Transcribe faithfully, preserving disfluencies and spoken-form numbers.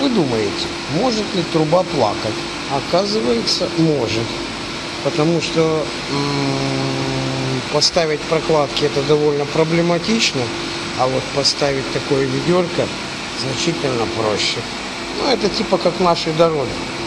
вы думаете, может ли труба плакать? Оказывается, может. Потому что м-м, поставить прокладки это довольно проблематично, а вот поставить такое ведерко значительно проще. Ну, это типа как наши дороги.